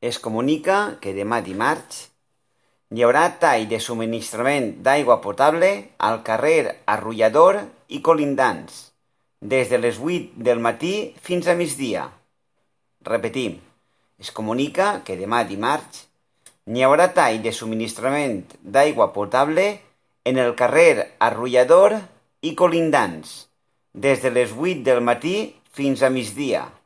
Es comunica que demà dimarts hi haurà tall de subministrament d'aigua potable al carrer Arrullador i Colindants, des de les 8 del matí fins a migdia. Repetim, es comunica que demà dimarts hi haurà tall de subministrament d'aigua potable en el carrer Arrullador i Colindants, des de les 8 del matí fins a migdia.